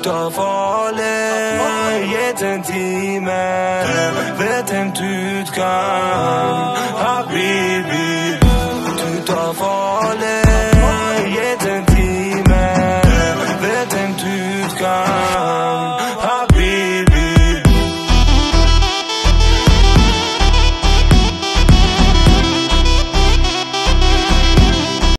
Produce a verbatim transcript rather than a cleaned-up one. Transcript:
Ta farlig, gitt en time. Vet hvem du kan, habibi. Du tar farlig, gitt en time. Vet hvem du kan.